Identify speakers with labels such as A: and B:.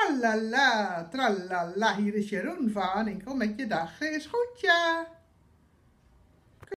A: Tralala, tralala, hier is Jeroen van. Ik kom met je dag is goed, ja.